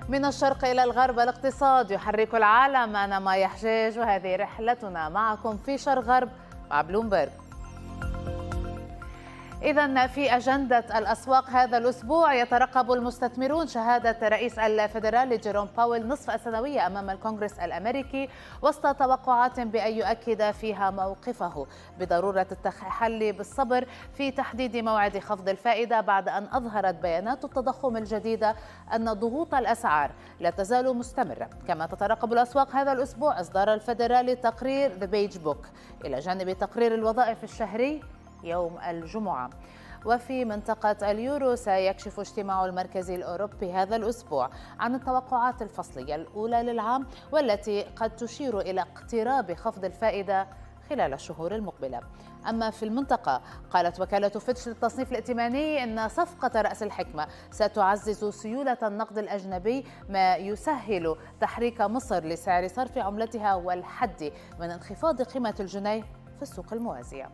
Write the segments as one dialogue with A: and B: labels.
A: من الشرق إلى الغرب الاقتصاد يحرك العالم. أنا مايا حجاج وهذه رحلتنا معكم في شرق غرب مع بلومبرج. إذن في أجندة الأسواق هذا الأسبوع يترقب المستثمرون شهادة رئيس الفيدرالي جيروم باويل نصف السنوية أمام الكونغرس الأمريكي وسط توقعات بأن يؤكد فيها موقفه بضرورة التحلي بالصبر في تحديد موعد خفض الفائدة بعد أن أظهرت بيانات التضخم الجديدة أن ضغوط الأسعار لا تزال مستمرة. كما تترقب الأسواق هذا الأسبوع إصدار الفيدرالي تقرير The Beige Book إلى جانب تقرير الوظائف الشهري يوم الجمعة. وفي منطقة اليورو سيكشف اجتماع المركزي الأوروبي هذا الأسبوع عن التوقعات الفصلية الأولى للعام والتي قد تشير إلى اقتراب خفض الفائدة خلال الشهور المقبلة. أما في المنطقة قالت وكالة فيتش للتصنيف الائتماني أن صفقة رأس الحكمة ستعزز سيولة النقد الأجنبي ما يسهل تحريك مصر لسعر صرف عملتها والحد من انخفاض قيمة الجنيه في السوق الموازية.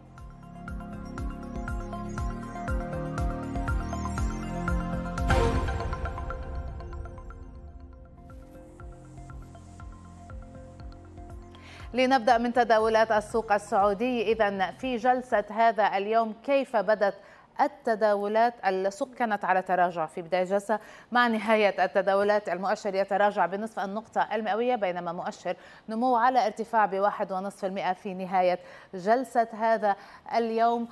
A: لنبدأ من تداولات السوق السعودي. إذن في جلسة هذا اليوم كيف بدت التداولات؟ السوق كانت على تراجع في بداية الجلسة، مع نهاية التداولات المؤشر يتراجع بنصف النقطة المئوية بينما مؤشر نمو على ارتفاع ب1.5% في نهاية جلسة هذا اليوم.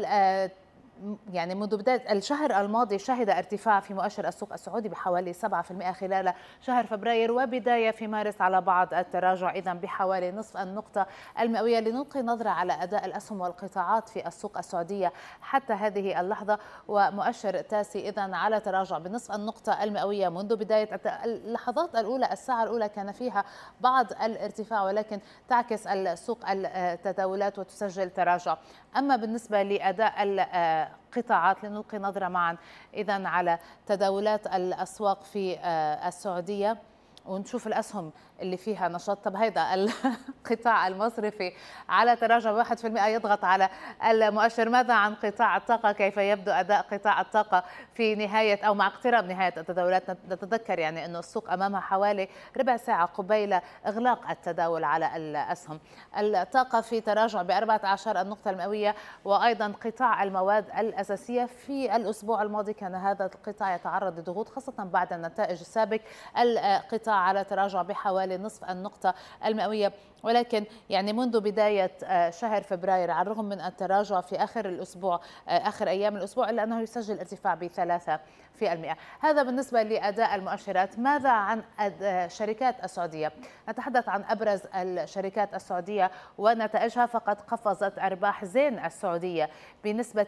A: يعني منذ بداية الشهر الماضي شهد ارتفاع في مؤشر السوق السعودي بحوالي 7% خلال شهر فبراير وبداية في مارس على بعض التراجع إذن بحوالي نصف النقطة المئوية. لنلقي نظرة على أداء الأسهم والقطاعات في السوق السعودية حتى هذه اللحظة. ومؤشر تاسي إذن على تراجع بنصف النقطة المئوية منذ بداية اللحظات الأولى. الساعة الأولى كان فيها بعض الارتفاع ولكن تعكس السوق التداولات وتسجل تراجع. أما بالنسبة لأداء القطاعات لنلقي نظرة معا إذن على تداولات الأسواق في السعودية ونشوف الأسهم اللي فيها نشاط. طب هيدا القطاع المصرفي على تراجع 1% يضغط على المؤشر. ماذا عن قطاع الطاقة؟ كيف يبدو أداء قطاع الطاقة في نهاية أو مع اقتراب نهاية التداولات؟ نتذكر يعني أنه السوق أمامها حوالي ربع ساعة قبيل إغلاق التداول على الأسهم. الطاقة في تراجع ب14 النقطة المئوية. وأيضا قطاع المواد الأساسية في الأسبوع الماضي كان هذا القطاع يتعرض لضغوط خاصة بعد النتائج السابق. القطاع على تراجع بحوالي نصف النقطة المئوية ولكن يعني منذ بداية شهر فبراير على الرغم من التراجع في آخر الأسبوع آخر أيام الأسبوع إلا أنه يسجل ارتفاع ب3%. هذا بالنسبة لأداء المؤشرات. ماذا عن الشركات السعودية؟ نتحدث عن أبرز الشركات السعودية ونتائجها. فقد قفزت أرباح زين السعودية بنسبة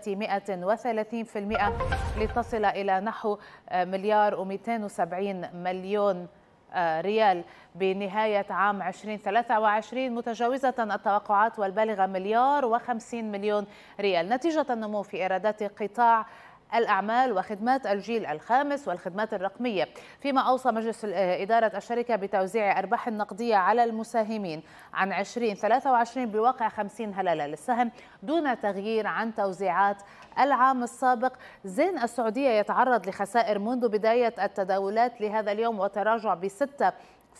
A: 130% لتصل إلى نحو $1,270 مليون ريال بنهاية عام 2023 متجاوزة التوقعات والبالغة $1,050 مليون ريال نتيجة النمو في إيرادات قطاع الأعمال وخدمات الجيل الخامس والخدمات الرقمية. فيما أوصى مجلس إدارة الشركة بتوزيع أرباح النقدية على المساهمين عن 2023 بواقع 50 هللة للسهم دون تغيير عن توزيعات العام السابق. زين السعودية يتعرض لخسائر منذ بداية التداولات لهذا اليوم وتراجع ب6%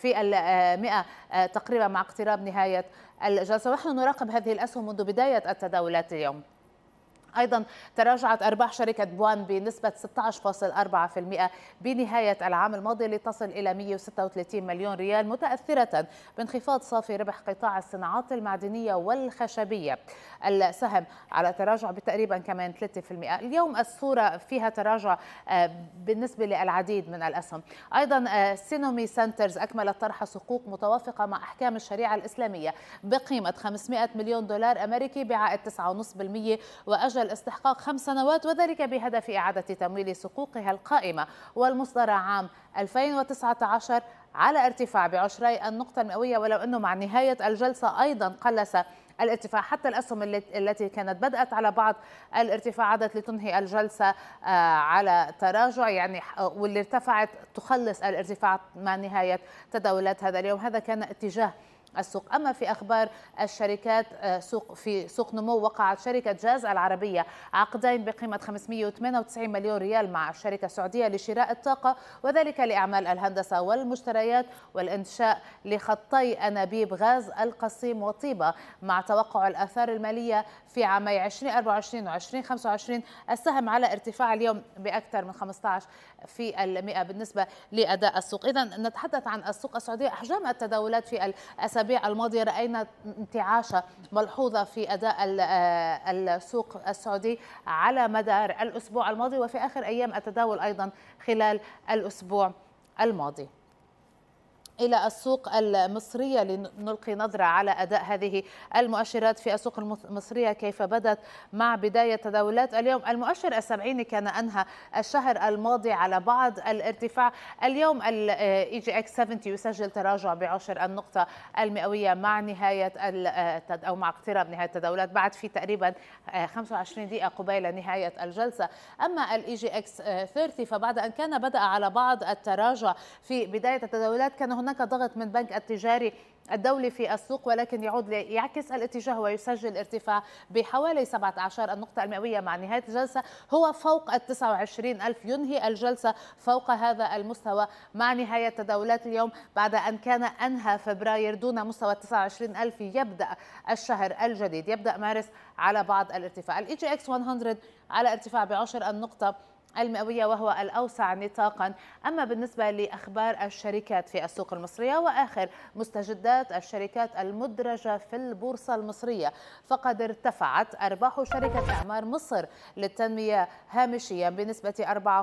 A: تقريبا مع اقتراب نهاية الجلسة. ونحن نراقب هذه الأسهم منذ بداية التداولات اليوم. أيضا تراجعت أرباح شركة بوان بنسبة 16.4% بنهاية العام الماضي لتصل إلى 136 مليون ريال متأثرة بانخفاض صافي ربح قطاع الصناعات المعدنية والخشبية. السهم على تراجع بتقريبا كمان 3%. اليوم الصورة فيها تراجع بالنسبة للعديد من الأسهم. أيضا سينومي سنترز أكملت طرح صكوك متوافقة مع أحكام الشريعة الإسلامية بقيمة $500 مليون أمريكي بعائد 9.5% وأجل استحقاق 5 سنوات وذلك بهدف إعادة تمويل صكوكها القائمة والمصدرة عام 2019 على ارتفاع ب20 النقطة المئوية. ولو أنه مع نهاية الجلسة أيضا قلص الارتفاع حتى الأسهم التي كانت بدأت على بعض الارتفاع عادت لتنهي الجلسة على تراجع يعني واللي ارتفعت تخلص الارتفاع مع نهاية تداولات هذا اليوم. هذا كان اتجاه السوق. أما في أخبار الشركات في سوق نمو، وقعت شركة جاز العربية عقدين بقيمة 598 مليون ريال مع الشركة السعودية لشراء الطاقة، وذلك لأعمال الهندسة والمشتريات والإنشاء لخطي أنابيب غاز القصيم وطيبة. مع توقع الآثار المالية في عامي 2024 و 2025 السهم على ارتفاع اليوم بأكثر من 15% بالنسبة لأداء السوق. إذا نتحدث عن السوق السعودية. أحجام التداولات في الأسابيع الماضية رأينا انتعاشة ملحوظة في أداء السوق السعودي على مدار الأسبوع الماضي وفي آخر أيام التداول أيضا خلال الأسبوع الماضي. إلى السوق المصرية لنلقي نظرة على أداء هذه المؤشرات في السوق المصرية كيف بدت مع بداية تداولات اليوم. المؤشر السبعيني كان أنهى الشهر الماضي على بعض الارتفاع. اليوم ال EGX 70 يسجل تراجع بعشر النقطة المئوية مع نهاية أو مع اقتراب نهاية التداولات بعد في تقريبا 25 دقيقة قبيل نهاية الجلسة. أما ال EGX 30 فبعد أن كان بدأ على بعض التراجع في بداية التداولات كان هناك ضغط من بنك التجاري الدولي في السوق، ولكن يعود يعكس الاتجاه ويسجل ارتفاع بحوالي 17 النقطة المئوية مع نهاية الجلسة هو فوق ال 29,000. ينهي الجلسة فوق هذا المستوى مع نهاية تداولات اليوم بعد أن كان أنهى فبراير دون مستوى 29,000. يبدأ الشهر الجديد، يبدأ مارس على بعض الارتفاع. ال EGX 100 على ارتفاع بعشر النقطة المئوية وهو الأوسع نطاقا. أما بالنسبة لأخبار الشركات في السوق المصرية وآخر مستجدات الشركات المدرجة في البورصة المصرية، فقد ارتفعت أرباح شركة إعمار مصر للتنمية هامشيا بنسبة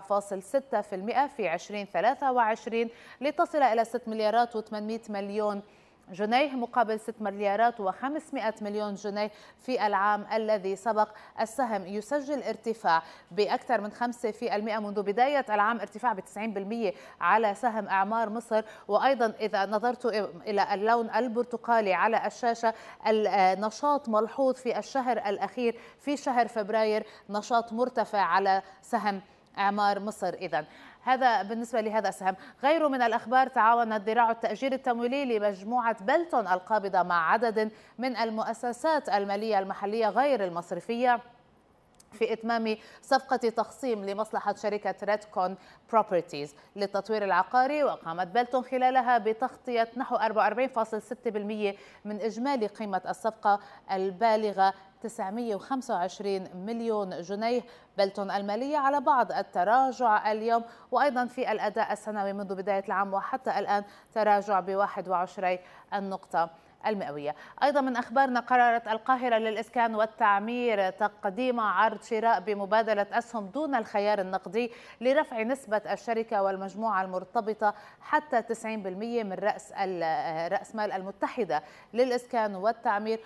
A: 4.6% في 2023 لتصل إلى 6 مليارات و800 مليون جنيه مقابل 6 مليارات و500 مليون جنيه في العام الذي سبق. السهم يسجل ارتفاع بأكثر من 5% منذ بداية العام، ارتفاع ب90% على سهم إعمار مصر. وأيضا إذا نظرت إلى اللون البرتقالي على الشاشة، النشاط ملحوظ في الشهر الأخير في شهر فبراير، نشاط مرتفع على سهم إعمار مصر. إذن هذا بالنسبة لهذا السهم. غيره من الأخبار، تعاونت ذراع التأجير التمويلي لمجموعة بلتون القابضة مع عدد من المؤسسات المالية المحلية غير المصرفية في إتمام صفقة تخصيم لمصلحة شركة ريدكون بروبرتيز للتطوير العقاري، وقامت بلتون خلالها بتغطية نحو 44.6% من إجمالي قيمة الصفقة البالغة 925 مليون جنيه. بلتون المالية على بعض التراجع اليوم، وأيضا في الأداء السنوي منذ بداية العام وحتى الآن تراجع ب21 النقطة المئوية. أيضا من أخبارنا، قررت القاهرة للإسكان والتعمير تقديم عرض شراء بمبادلة أسهم دون الخيار النقدي لرفع نسبة الشركة والمجموعة المرتبطة حتى 90% من رأس مال المتحدة للإسكان والتعمير.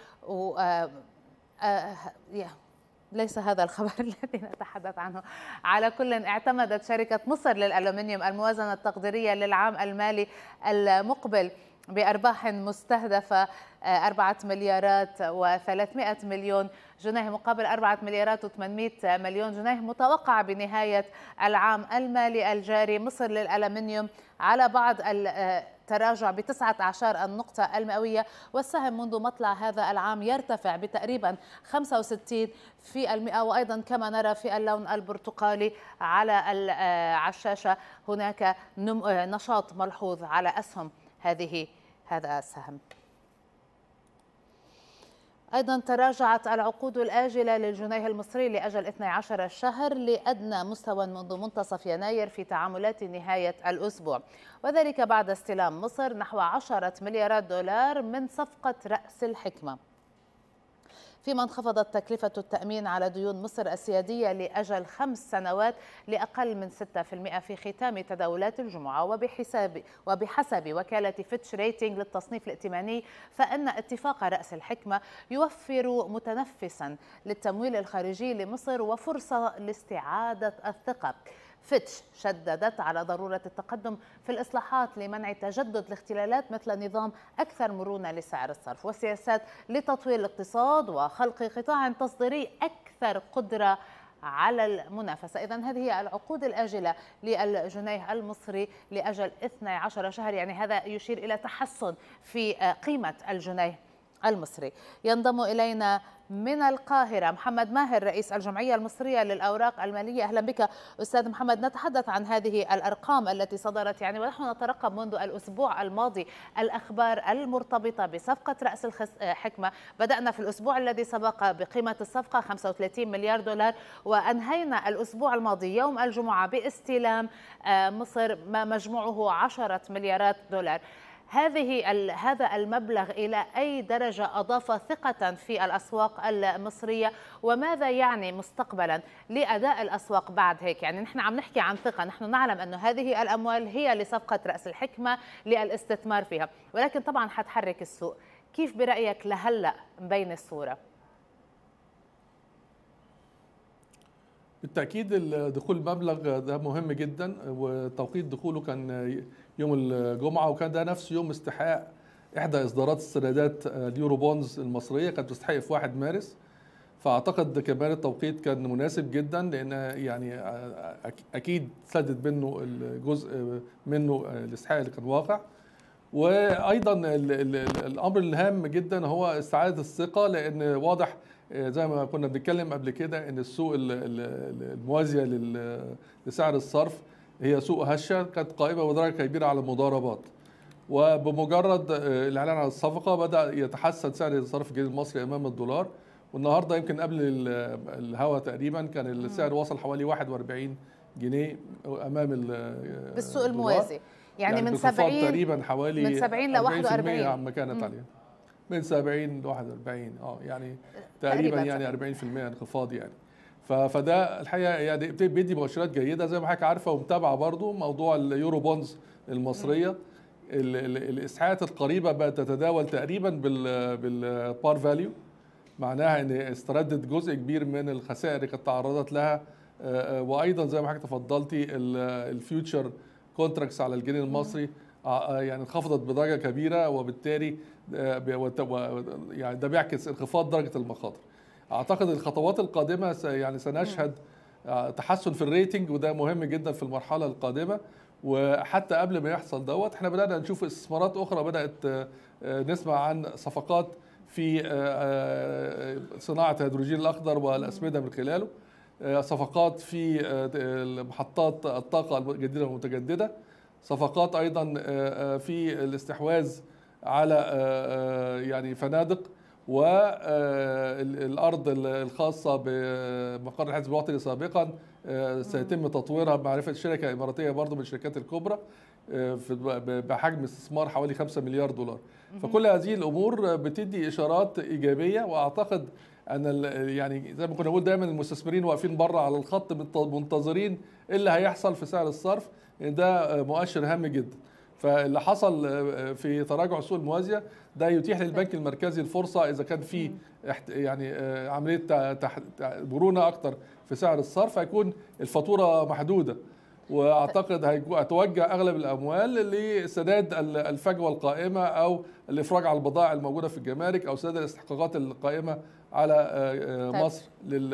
A: ليس هذا الخبر الذي نتحدث عنه. على كل، اعتمدت شركة مصر للألومنيوم الموازنة التقديرية للعام المالي المقبل بأرباح مستهدفة 4 مليارات و300 مليون جنيه مقابل 4 مليارات و800 مليون جنيه متوقع بنهاية العام المالي الجاري. مصر للألومنيوم على بعض التراجع ب19 النقطة المئوية، والسهم منذ مطلع هذا العام يرتفع بتقريبا 65%. وأيضا كما نرى في اللون البرتقالي على الشاشة هناك نشاط ملحوظ على أسهم هذا السهم. أيضا تراجعت العقود الآجلة للجنيه المصري لأجل 12 شهر لأدنى مستوى منذ منتصف يناير في تعاملات نهاية الأسبوع، وذلك بعد استلام مصر نحو 10 مليارات دولار من صفقة رأس الحكمة، فيما انخفضت تكلفة التأمين على ديون مصر السيادية لأجل 5 سنوات لأقل من 6% في ختام تداولات الجمعة. وبحسب وكالة فيتش ريتنج للتصنيف الائتماني، فإن اتفاق رأس الحكمة يوفر متنفسا للتمويل الخارجي لمصر وفرصة لاستعادة الثقة. فيتش شددت على ضرورة التقدم في الإصلاحات لمنع تجدد الاختلالات، مثل نظام أكثر مرونة لسعر الصرف وسياسات لتطوير الاقتصاد وخلق قطاع تصديري أكثر قدرة على المنافسة. إذن هذه هي العقود الآجلة للجنيه المصري لأجل 12 شهر، يعني هذا يشير إلى تحسن في قيمة الجنيه المصري. ينضم إلينا من القاهرة محمد ماهر رئيس الجمعية المصرية للأوراق المالية. أهلا بك أستاذ محمد. نتحدث عن هذه الأرقام التي صدرت ونحن نترقب منذ الأسبوع الماضي الأخبار المرتبطة بصفقة رأس الحكمة. بدأنا في الأسبوع الذي سبق بقيمة الصفقة 35 مليار دولار، وأنهينا الأسبوع الماضي يوم الجمعة باستلام مصر ما مجموعه 10 مليارات دولار. هذا المبلغ إلى أي درجة أضاف ثقة في الأسواق المصرية، وماذا يعني مستقبلا لأداء الأسواق بعد هيك؟ يعني نحن عم نحكي عن ثقة، نحن نعلم أنه هذه الأموال هي لصفقة رأس الحكمة للاستثمار فيها، ولكن طبعا حتحرك السوق. كيف برأيك لهلأ مبين الصورة؟
B: بالتأكيد دخول المبلغ ده مهم جدا، وتوقيت دخوله كان يوم الجمعة، وكان ده نفس يوم استحقاق إحدى إصدارات السندات اليورو بونز المصرية، كانت بتستحق في 1 مارس. فأعتقد كمان التوقيت كان مناسب جدا، لأن يعني أكيد سدد منه الجزء منه الاستحقاق اللي كان واقع. وأيضا الأمر الهام جدا هو استعادة الثقة، لأن واضح زي ما كنا بنتكلم قبل كده ان السوق الموازيه لسعر الصرف هي سوق هشه، كانت قائمه بدرجه كبيره على المضاربات، وبمجرد الاعلان عن الصفقه بدا يتحسن سعر الصرف الجنيه المصري امام الدولار. والنهارده يمكن قبل الهوا تقريبا كان السعر وصل حوالي 41 جنيه امام
A: بالسوق الموازي، يعني من 70
B: تقريبا حوالي
A: من 70 ل 41
B: عما كانت عليه، من 70 ل 41 يعني تقريبا يعني 40% انخفاض يعني. فده الحقيقه يعني بيدي مؤشرات جيده زي ما حضرتك عارفه ومتابعه برضو موضوع اليورو بونز المصريه. الاستحقاقات القريبه بقت تتداول تقريبا بالبار فاليو، معناها ان استردت جزء كبير من الخسائر اللي كانت تعرضت لها. وايضا زي ما حضرتك تفضلتي الفيوتشر كونتراكتس على الجنيه المصري يعني انخفضت بدرجه كبيره، وبالتالي يعني ده بيعكس انخفاض درجه المخاطر. اعتقد الخطوات القادمه يعني سنشهد تحسن في الريتنج، وده مهم جدا في المرحله القادمه. وحتى قبل ما يحصل دوت احنا بدانا نشوف استثمارات اخرى، بدات نسمع عن صفقات في صناعه الهيدروجين الاخضر والاسمده من خلاله، صفقات في محطات الطاقه الجديده والمتجدده، صفقات ايضا في الاستحواذ على يعني فنادق، والارض الخاصه بمقر الحزب الوطني سابقا سيتم تطويرها بمعرفه شركه اماراتيه برضو من الشركات الكبرى بحجم استثمار حوالي 5 مليار دولار. فكل هذه الامور بتدي اشارات ايجابيه، واعتقد ان يعني زي ما كنا بنقول دايما المستثمرين واقفين بره على الخط منتظرين ايه اللي هيحصل في سعر الصرف، ده مؤشر هام جدا. فاللي حصل في تراجع السوق الموازيه ده يتيح للبنك المركزي الفرصه اذا كان في يعني عمليه مرونه اكتر في سعر الصرف، هيكون الفاتوره محدوده، واعتقد هتوجه اغلب الاموال لسداد الفجوه القائمه او الافراج على البضائع الموجوده في الجمارك او سداد الاستحقاقات القائمه على مصر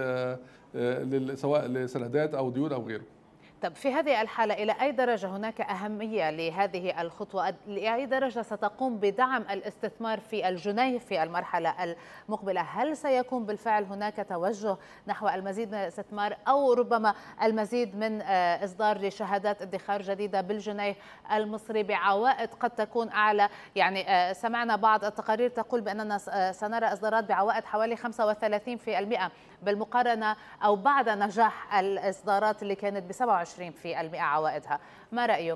B: سواء لسندات او ديون او غيره.
A: طب في هذه الحالة إلى أي درجة هناك أهمية لهذه الخطوة؟ لأي درجة ستقوم بدعم الاستثمار في الجنيه في المرحلة المقبلة؟ هل سيكون بالفعل هناك توجه نحو المزيد من الاستثمار، أو ربما المزيد من إصدار لشهادات ادخار جديدة بالجنيه المصري بعوائد قد تكون أعلى؟ يعني سمعنا بعض التقارير تقول بأننا سنرى إصدارات بعوائد حوالي 35% بالمقارنة أو بعد نجاح الإصدارات اللي كانت ب 27% عوائدها. ما رأيك؟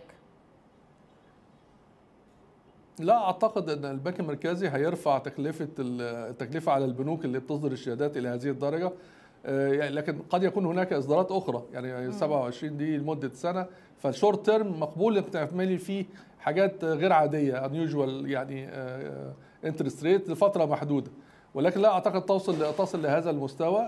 B: لا اعتقد ان البنك المركزي هيرفع التكلفه على البنوك اللي بتصدر الشهادات الى هذه الدرجه، لكن قد يكون هناك اصدارات اخرى، يعني 27 دي لمده سنه، فالشورت تيرم مقبول انك تعملي فيه حاجات غير عاديه unusual يعني انترست ريت لفتره محدوده، ولكن لا اعتقد تصل لهذا المستوى.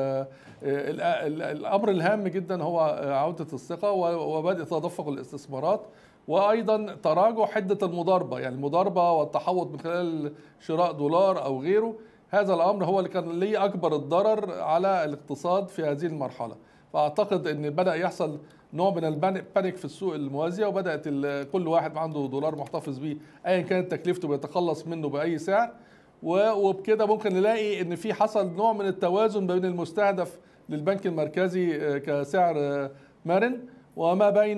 B: الامر الهام جدا هو عوده الثقه وبدء تدفق الاستثمارات، وايضا تراجع حده المضاربه، يعني المضاربه والتحوط من خلال شراء دولار او غيره، هذا الأمر هو اللي كان ليه أكبر الضرر على الاقتصاد في هذه المرحلة. فأعتقد أن بدأ يحصل نوع من البانيك في السوق الموازية، وبدأت كل واحد عنده دولار محتفظ بيه أيا كانت تكلفته بيتخلص منه بأي سعر، وبكده ممكن نلاقي أن في حصل نوع من التوازن بين المستهدف للبنك المركزي كسعر مرن وما بين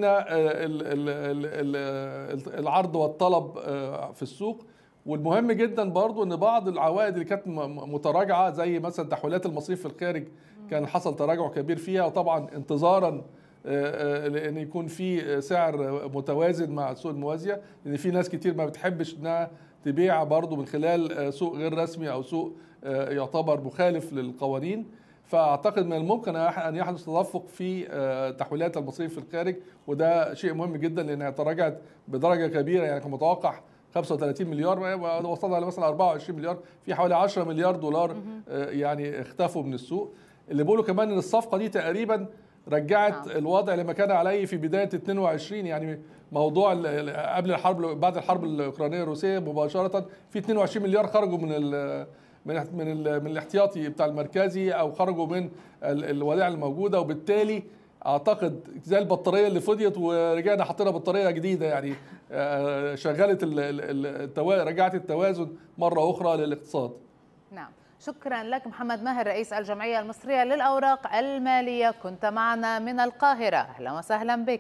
B: العرض والطلب في السوق. والمهم جدا برضو ان بعض العوائد اللي كانت متراجعه زي مثلا تحويلات المصريف في الخارج كان حصل تراجع كبير فيها، وطبعا انتظارا لان يكون في سعر متوازن مع السوق الموازيه، لان في ناس كتير ما بتحبش انها تبيع برضو من خلال سوق غير رسمي او سوق يعتبر مخالف للقوانين. فاعتقد من الممكن ان يحدث تدفق في تحويلات المصريف في الخارج، وده شيء مهم جدا لانها تراجعت بدرجه كبيره. يعني كان متوقع 35 مليار وصلنا لمثلا 24 مليار، في حوالي 10 مليار دولار يعني اختفوا من السوق. اللي بيقولوا كمان ان الصفقه دي تقريبا رجعت الوضع لما كان عليه في بدايه 22، يعني موضوع قبل الحرب بعد الحرب الاوكرانيه الروسيه مباشره في 22 مليار خرجوا من الاحتياطي بتاع المركزي او خرجوا من الودائع الموجوده، وبالتالي اعتقد زي البطاريه اللي فضيت ورجعنا حطينا بطاريه جديده، يعني شغلت رجعت التوازن مره اخرى للاقتصاد.
A: نعم، شكرا لك محمد ماهر رئيس الجمعيه المصريه للاوراق الماليه، كنت معنا من القاهره، اهلا وسهلا بك.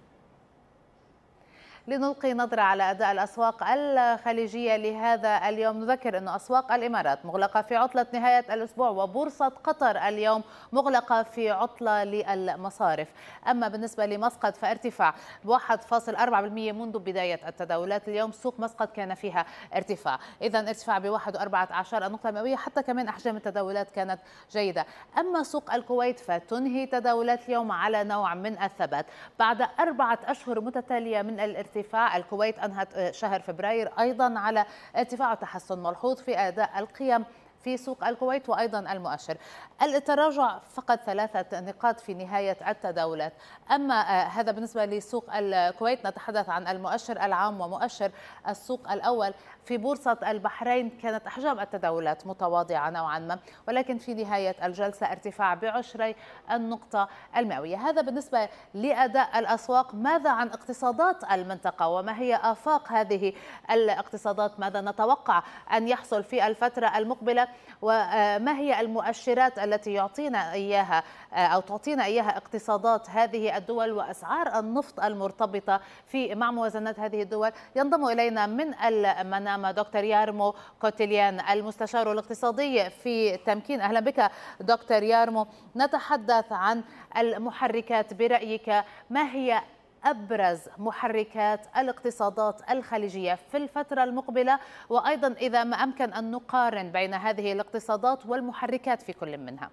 A: لنلقي نظرة على أداء الأسواق الخليجية لهذا اليوم، نذكر أن أسواق الإمارات مغلقة في عطلة نهاية الأسبوع، وبورصة قطر اليوم مغلقة في عطلة للمصارف. أما بالنسبة لمسقط فارتفاع ب1.4% منذ بداية التداولات اليوم، سوق مسقط كان فيها ارتفاع، إذا ارتفاع ب1.14 النقطة المئوية، حتى كمان أحجام التداولات كانت جيدة. أما سوق الكويت فتنهي تداولات اليوم على نوع من الثبات بعد 4 أشهر متتالية من الارتفاع. الكويت أنهت شهر فبراير أيضا على ارتفاع وتحسن ملحوظ في أداء القيم في سوق الكويت وأيضا المؤشر. التراجع فقط 3 نقاط في نهاية التداولات. أما هذا بالنسبة لسوق الكويت، نتحدث عن المؤشر العام ومؤشر السوق الأول. في بورصة البحرين كانت أحجام التداولات متواضعة نوعا ما، ولكن في نهاية الجلسة ارتفاع ب20 النقطة المئوية. هذا بالنسبة لأداء الأسواق. ماذا عن اقتصادات المنطقة وما هي آفاق هذه الاقتصادات؟ ماذا نتوقع أن يحصل في الفترة المقبلة؟ وما هي المؤشرات التي يعطينا إياها أو تعطينا إياها اقتصادات هذه الدول وأسعار النفط المرتبطة مع موازنات هذه الدول؟ ينضم إلينا من المنامة دكتور يارمو كوتيليان المستشار الاقتصادي في تمكين. أهلا بك دكتور يارمو. نتحدث عن المحركات برأيك، ما هي أبرز محركات الاقتصادات الخليجية في الفترة المقبلة، وأيضا إذا ما أمكن أن نقارن بين هذه الاقتصادات والمحركات في كل منها؟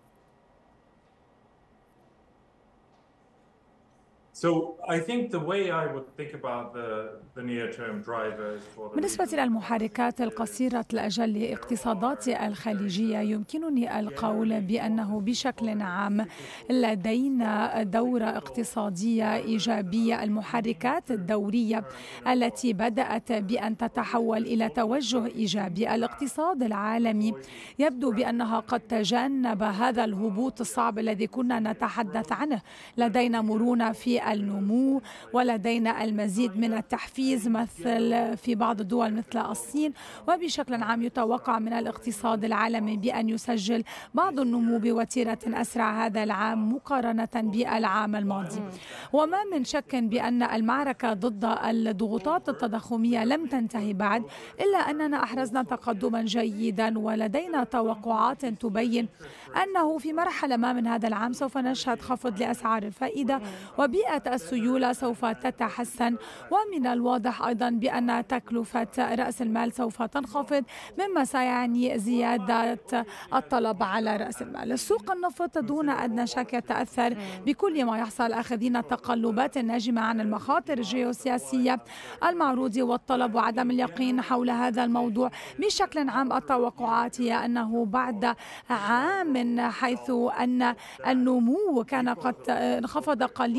C: بالنسبة للمحركات القصيرة الأجل لاقتصادات الخليجية، يمكنني القول بأنه بشكل عام لدينا دورة اقتصادية إيجابية. المحركات الدورية التي بدأت بأن تتحول إلى توجه إيجابي. الاقتصاد العالمي يبدو بأنها قد تجنب هذا الهبوط الصعب الذي كنا نتحدث عنه. لدينا مرونة في النمو، ولدينا المزيد من التحفيز مثل في بعض الدول مثل الصين، وبشكل عام يتوقع من الاقتصاد العالمي بأن يسجل بعض النمو بوتيرة أسرع هذا العام مقارنة بالعام الماضي. وما من شك بأن المعركة ضد الضغوطات التضخمية لم تنتهي بعد، إلا أننا أحرزنا تقدما جيدا، ولدينا توقعات تبين أنه في مرحلة ما من هذا العام سوف نشهد خفض لأسعار الفائدة، وبيئة السيولة سوف تتحسن، ومن الواضح أيضا بأن تكلفة رأس المال سوف تنخفض، مما سيعني زيادة الطلب على رأس المال. السوق النفط دون أدنى شك يتأثر بكل ما يحصل، أخذين التقلبات الناجمة عن المخاطر الجيوسياسية، المعروض والطلب وعدم اليقين حول هذا الموضوع. بشكل عام التوقعات هي أنه بعد عام حيث أن النمو كان قد انخفض قليلا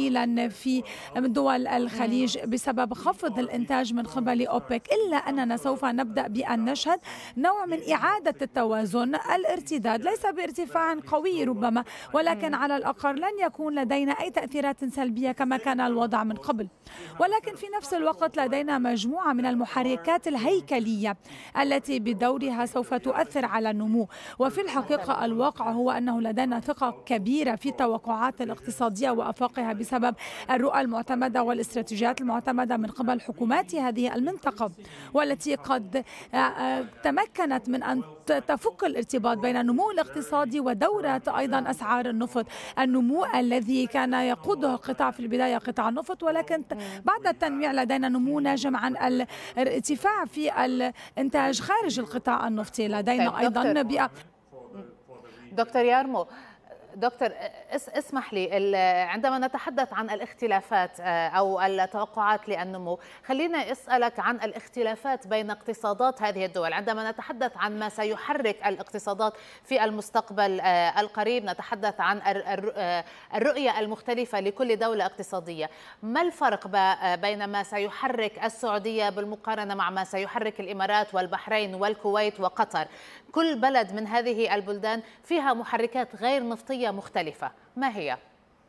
C: في دول الخليج بسبب خفض الإنتاج من قبل أوبك، إلا أننا سوف نبدأ بأن نشهد نوع من إعادة التوازن، الارتداد ليس بارتفاع قوي ربما، ولكن على الأقل لن يكون لدينا أي تأثيرات سلبية كما كان الوضع من قبل. ولكن في نفس الوقت لدينا مجموعة من المحركات الهيكلية التي بدورها سوف تؤثر على النمو. وفي الحقيقة الواقع هو أنه لدينا ثقة كبيرة في التوقعات الاقتصادية وآفاقها بسبب الرؤى المعتمدة والاستراتيجيات المعتمدة من قبل حكومات هذه المنطقة، والتي قد تمكنت من أن تفك الارتباط بين النمو الاقتصادي ودورة أيضا أسعار النفط. النمو الذي كان يقوده القطاع في البداية قطاع النفط، ولكن بعد التنويع لدينا نمو ناجم عن الارتفاع في الإنتاج خارج القطاع النفطي. لدينا أيضا
A: دكتور يارمو، دكتور اسمح لي، عندما نتحدث عن الاختلافات أو التوقعات للنمو، خلينا أسألك عن الاختلافات بين اقتصادات هذه الدول. عندما نتحدث عن ما سيحرك الاقتصادات في المستقبل القريب، نتحدث عن الرؤية المختلفة لكل دولة اقتصادية. ما الفرق بين ما سيحرك السعودية بالمقارنة مع ما سيحرك الإمارات والبحرين والكويت وقطر؟ كل بلد من هذه البلدان فيها محركات غير نفطية مختلفة، ما هي؟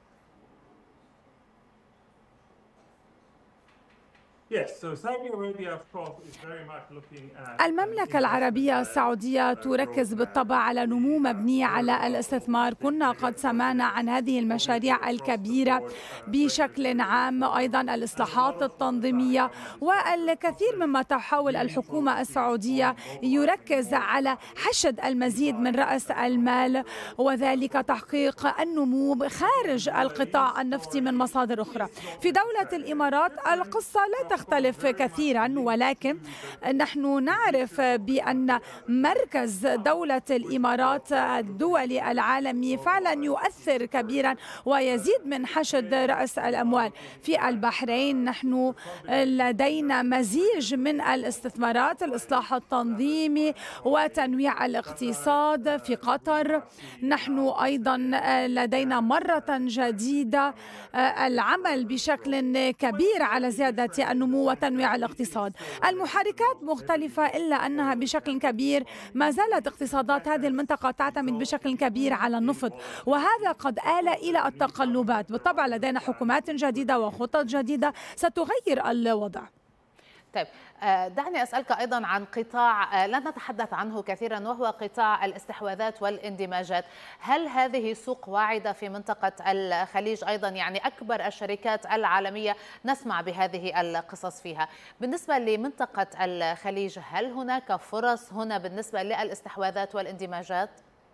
C: المملكة العربية السعودية تركز بالطبع على نمو مبني على الاستثمار. كنا قد سمعنا عن هذه المشاريع الكبيرة بشكل عام، أيضا الإصلاحات التنظيمية، والكثير مما تحاول الحكومة السعودية يركز على حشد المزيد من رأس المال، وذلك تحقيق النمو خارج القطاع النفطي من مصادر أخرى. في دولة الإمارات القصة لا تختلف كثيرا، ولكن نحن نعرف بأن مركز دولة الإمارات الدولي العالمي فعلا يؤثر كبيرا ويزيد من حشد رأس الأموال. في البحرين نحن لدينا مزيج من الاستثمارات، الإصلاح التنظيمي وتنويع الاقتصاد. في قطر نحن أيضا لدينا مرة جديدة العمل بشكل كبير على زيادة النمو وتنويع الاقتصاد. المحركات مختلفة، إلا أنها بشكل كبير ما زالت اقتصادات هذه المنطقة تعتمد بشكل كبير على النفط، وهذا قد آل إلى التقلبات. بالطبع لدينا حكومات جديدة وخطط جديدة ستغير الوضع.
A: طيب، دعني أسألك أيضا عن قطاع لا نتحدث عنه كثيرا، وهو قطاع الاستحواذات والاندماجات. هل هذه سوق واعدة في منطقة الخليج أيضا؟ يعني أكبر الشركات العالمية نسمع بهذه القصص فيها. بالنسبة لمنطقة الخليج، هل هناك فرص هنا بالنسبة للاستحواذات والاندماجات؟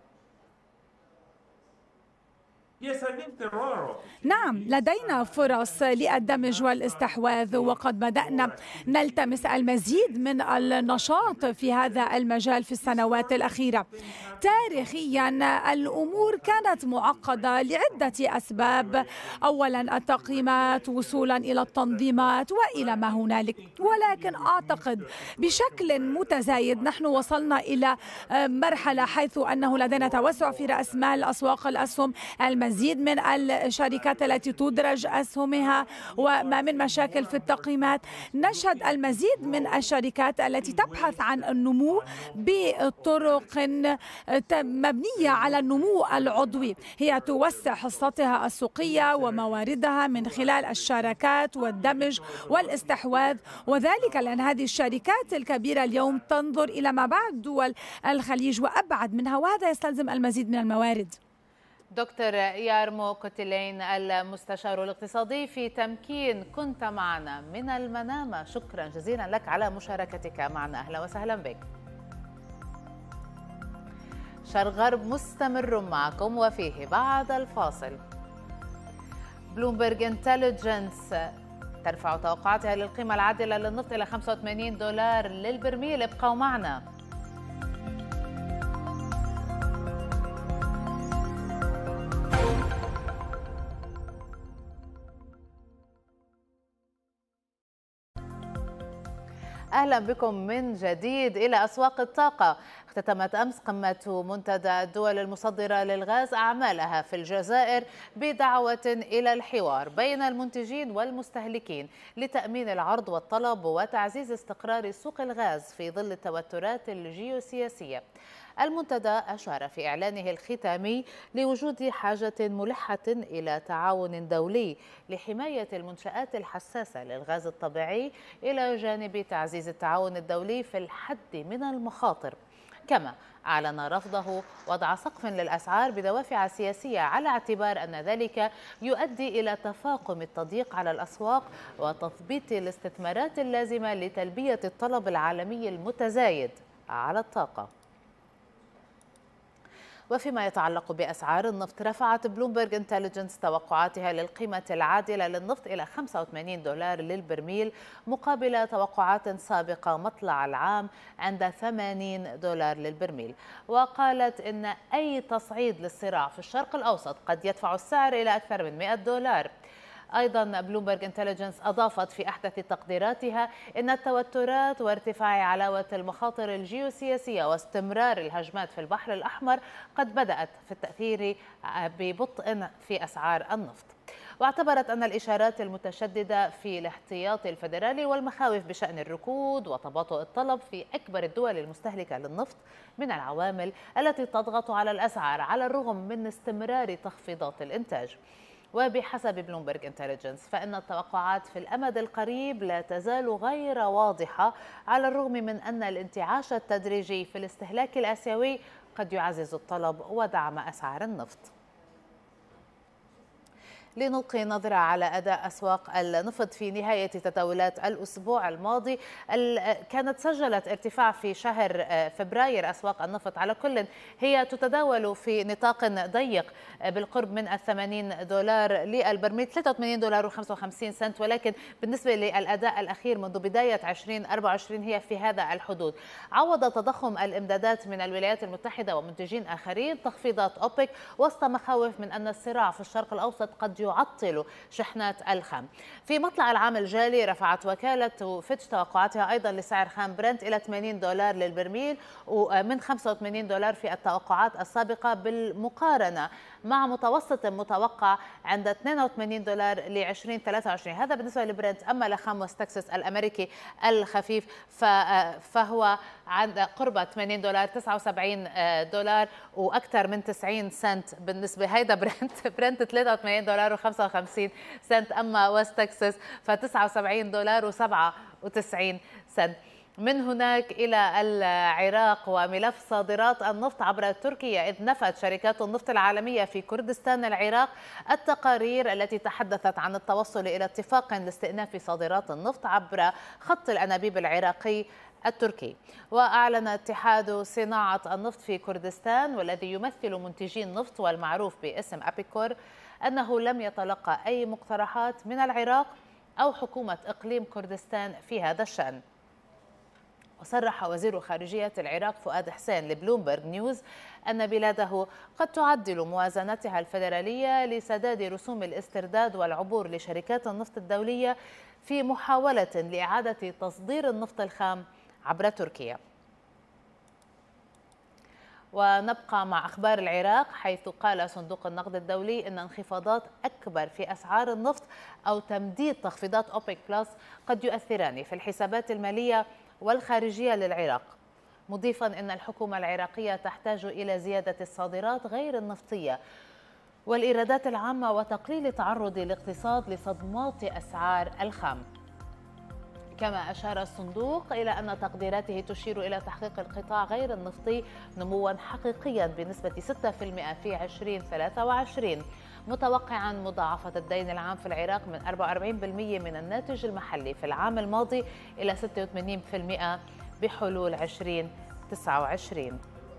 C: نعم، لدينا فرص للدمج والاستحواذ، وقد بدأنا نلتمس المزيد من النشاط في هذا المجال في السنوات الأخيرة. تاريخيا الأمور كانت معقدة لعدة أسباب، أولا التقييمات وصولا إلى التنظيمات وإلى ما هنالك، ولكن أعتقد بشكل متزايد نحن وصلنا إلى مرحلة حيث أنه لدينا توسع في رأس مال أسواق الأسهم، المزيد من الشركات التي تدرج أسهمها وما من مشاكل في التقييمات. نشهد المزيد من الشركات التي تبحث عن النمو بطرق مبنية على النمو العضوي، هي توسع حصتها السوقية ومواردها من خلال الشراكات والدمج والاستحواذ، وذلك لأن هذه الشركات الكبيرة اليوم تنظر إلى ما بعد دول الخليج وأبعد منها، وهذا يستلزم المزيد من الموارد.
A: دكتور يارمو كوتيلين، المستشار الاقتصادي في تمكين، كنت معنا من المنامة. شكرا جزيلا لك على مشاركتك معنا، أهلا وسهلا بك. شرق غرب مستمر معكم، وفيه بعد الفاصل بلومبرج انتليجنس ترفع توقعاتها للقيمة العادلة للنفط إلى $85 للبرميل. ابقوا معنا. أهلا بكم من جديد إلى أسواق الطاقة. اختتمت أمس قمة منتدى الدول المصدرة للغاز أعمالها في الجزائر بدعوة إلى الحوار بين المنتجين والمستهلكين لتأمين العرض والطلب وتعزيز استقرار سوق الغاز في ظل التوترات الجيوسياسية. المنتدى أشار في إعلانه الختامي لوجود حاجة ملحة إلى تعاون دولي لحماية المنشآت الحساسة للغاز الطبيعي إلى جانب تعزيز التعاون الدولي في الحد من المخاطر. كما أعلن رفضه وضع سقف للأسعار بدوافع سياسية على اعتبار أن ذلك يؤدي إلى تفاقم التضييق على الأسواق وتثبيط الاستثمارات اللازمة لتلبية الطلب العالمي المتزايد على الطاقة. وفيما يتعلق بأسعار النفط، رفعت بلومبرج انتليجنس توقعاتها للقيمة العادلة للنفط إلى $85 للبرميل مقابل توقعات سابقة مطلع العام عند $80 للبرميل. وقالت إن أي تصعيد للصراع في الشرق الأوسط قد يدفع السعر إلى أكثر من $100. أيضا بلومبرج انتليجنس أضافت في أحدث تقديراتها أن التوترات وارتفاع علاوة المخاطر الجيوسياسية واستمرار الهجمات في البحر الأحمر قد بدأت في التأثير ببطء في أسعار النفط. واعتبرت أن الإشارات المتشددة في الاحتياطي الفيدرالي والمخاوف بشأن الركود وتباطؤ الطلب في أكبر الدول المستهلكة للنفط من العوامل التي تضغط على الأسعار على الرغم من استمرار تخفيضات الإنتاج. وبحسب بلومبرج انتليجنس فإن التوقعات في الأمد القريب لا تزال غير واضحة على الرغم من أن الانتعاش التدريجي في الاستهلاك الآسيوي قد يعزز الطلب ودعم أسعار النفط. لنلقي نظرة على أداء أسواق النفط في نهاية تداولات الأسبوع الماضي. كانت سجلت ارتفاع في شهر فبراير أسواق النفط على كل هي تتداول في نطاق ضيق بالقرب من $80 للبرميل، $83.55، ولكن بالنسبة للأداء الأخير منذ بداية 2024 هي في هذا الحدود. عوض تضخم الإمدادات من الولايات المتحدة ومنتجين آخرين تخفيضات أوبك وسط مخاوف من أن الصراع في الشرق الأوسط قد يعطل شحنات الخام. في مطلع العام الجاري رفعت وكالة فيتش توقعاتها أيضا لسعر خام برنت إلى $80 للبرميل ومن $85 في التوقعات السابقة بالمقارنة مع متوسط متوقع عند $82 ل 2023. هذا بالنسبة لبرنت. أما لخام وست تكساس الأمريكي الخفيف فهو عند قرب $80 $79 وأكثر من 90 سنت بالنسبة هيدا برنت $83.55. أما وست تكساس $79 و97 سنت. من هناك إلى العراق وملف صادرات النفط عبر تركيا، إذ نفت شركات النفط العالمية في كردستان العراق التقارير التي تحدثت عن التوصل إلى اتفاق لاستئناف صادرات النفط عبر خط الأنابيب العراقي التركي. وأعلن اتحاد صناعة النفط في كردستان والذي يمثل منتجي النفط والمعروف باسم أبيكور أنه لم يتلقى أي مقترحات من العراق أو حكومة إقليم كردستان في هذا الشأن. وصرح وزير خارجية العراق فؤاد حسين لبلومبرج نيوز أن بلاده قد تعدل موازنتها الفيدرالية لسداد رسوم الاسترداد والعبور لشركات النفط الدولية في محاولة لإعادة تصدير النفط الخام عبر تركيا. ونبقى مع أخبار العراق، حيث قال صندوق النقد الدولي أن انخفاضات أكبر في أسعار النفط أو تمديد تخفيضات أوبك بلس قد يؤثران في الحسابات المالية والخارجية للعراق، مضيفا أن الحكومة العراقية تحتاج إلى زيادة الصادرات غير النفطية والإيرادات العامة وتقليل تعرض الاقتصاد لصدمات أسعار الخام. كما أشار الصندوق إلى أن تقديراته تشير إلى تحقيق القطاع غير النفطي نموا حقيقيا بنسبة 6% في 2023، متوقعا مضاعفة الدين العام في العراق من 44% من الناتج المحلي في العام الماضي إلى 86% بحلول 2029.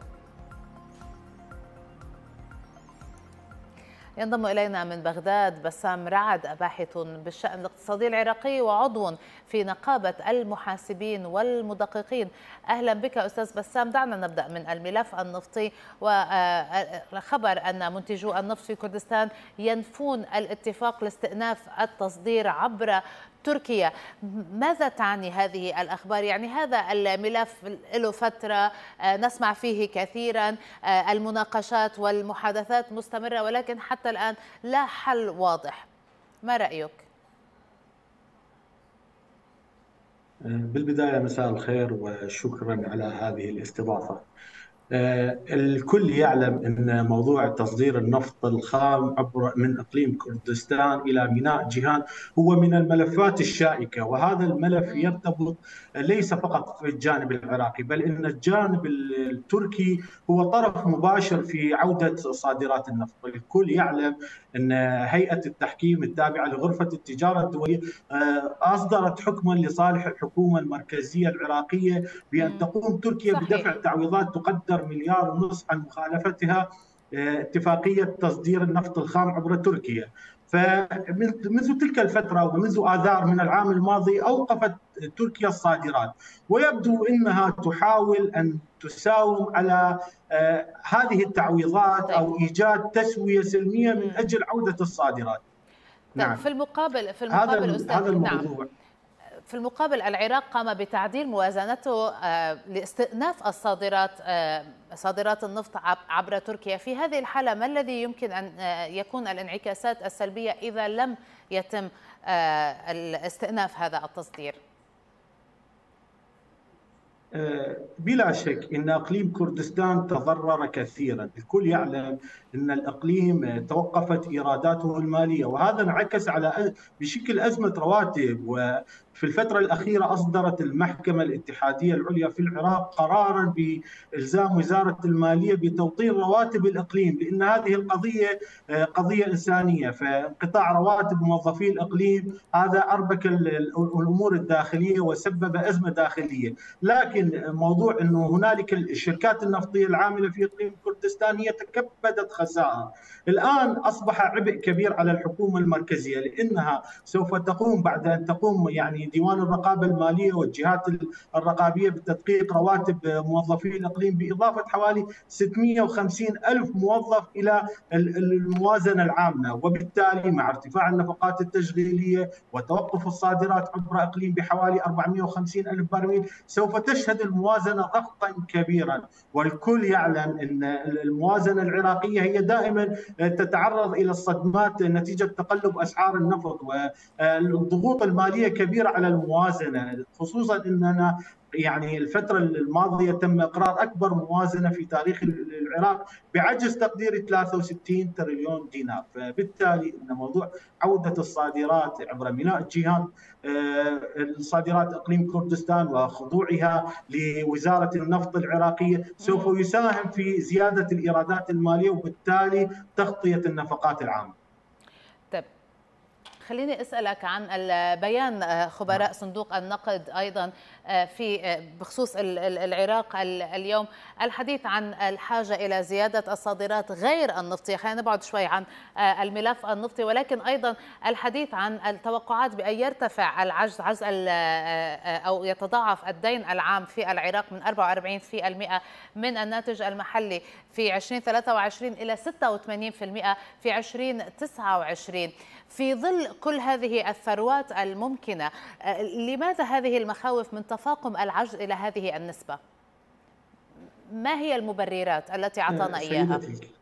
A: ينضم إلينا من بغداد بسام رعد، باحث بالشأن الاقتصادي العراقي وعضو في نقابة المحاسبين والمدققين. أهلا بك أستاذ بسام. دعنا نبدأ من الملف النفطي وخبر أن منتجو النفط في كردستان ينفون الاتفاق لاستئناف التصدير عبر تركيا. ماذا تعني هذه الأخبار؟ يعني هذا الملف له فترة نسمع فيه كثيرا، المناقشات والمحادثات مستمرة، ولكن حتى الآن لا حل واضح. ما رأيك؟
D: بالبداية مساء الخير وشكرا على هذه الاستضافة. الكل يعلم أن موضوع تصدير النفط الخام عبر من إقليم كردستان إلى ميناء جيهان هو من الملفات الشائكة، وهذا الملف يرتبط ليس فقط في الجانب العراقي بل إن الجانب التركي هو طرف مباشر في عودة صادرات النفط. الكل يعلم أن هيئة التحكيم التابعة لغرفة التجارة الدولية أصدرت حكما لصالح الحكومة المركزية العراقية بأن تقوم تركيا بدفع تعويضات تقدر 1.5 مليار عن مخالفتها اتفاقية تصدير النفط الخام عبر تركيا. فمنذ تلك الفترة ومنذ آذار من العام الماضي أوقفت تركيا الصادرات، ويبدو أنها تحاول أن تساوم على هذه التعويضات أو إيجاد تسوية سلمية من أجل عودة الصادرات.
A: نعم. في المقابل
D: هذا الموضوع.
A: نعم. في المقابل العراق قام بتعديل موازنته لاستئناف صادرات النفط عبر تركيا. في هذه الحالة ما الذي يمكن أن يكون الانعكاسات السلبية إذا لم يتم استئناف هذا التصدير؟
D: بلا شك أن إقليم كردستان تضرر كثيرا. الكل يعلم أن الإقليم توقفت إيراداته المالية، وهذا انعكس على بشكل أزمة رواتب. وفي الفترة الأخيرة أصدرت المحكمة الاتحادية العليا في العراق قرارا بإلزام وزارة المالية بتوطين رواتب الإقليم، لأن هذه القضية قضية إنسانية. فانقطاع رواتب موظفي الإقليم هذا أربك الأمور الداخلية وسبب أزمة داخلية. لكن موضوع أنه هنالك الشركات النفطية العاملة في إقليم كردستان هي تكبدت خسائر، الآن أصبح عبء كبير على الحكومة المركزية، لأنها سوف تقوم بعد أن تقوم يعني ديوان الرقابة المالية والجهات الرقابية بتدقيق رواتب موظفي الإقليم بإضافة حوالي 650 ألف موظف إلى الموازنة العامة. وبالتالي مع ارتفاع النفقات التشغيلية وتوقف الصادرات عبر إقليم بحوالي 450 ألف برميل سوف تشهد الموازنة ضغطا كبيرا. والكل يعلم أن الموازنة العراقية هي دائما تتعرض إلى الصدمات نتيجة تقلب أسعار النفط، والضغوط المالية كبيرة على الموازنة، خصوصا أننا يعني الفترة الماضية تم إقرار أكبر موازنة في تاريخ العراق بعجز تقديري 63 تريليون دينار. فبالتالي أن موضوع عودة الصادرات عبر ميناء جيهان، الصادرات إقليم كردستان وخضوعها لوزارة النفط العراقية سوف يساهم في زيادة الإيرادات المالية وبالتالي تغطية النفقات العامة.
A: خليني أسألك عن البيان خبراء صندوق النقد أيضا بخصوص العراق اليوم، الحديث عن الحاجة إلى زيادة الصادرات غير النفطية. خلينا نبعد شوي عن الملف النفطي، ولكن أيضا الحديث عن التوقعات بأن يرتفع العجز أو يتضاعف الدين العام في العراق من 44% من الناتج المحلي في 2023 إلى 86% في 2029. في ظل كل هذه الثروات الممكنة، لماذا هذه المخاوف من تفاقم العجز إلى هذه النسبة؟ ما هي المبررات التي أعطانا إياها؟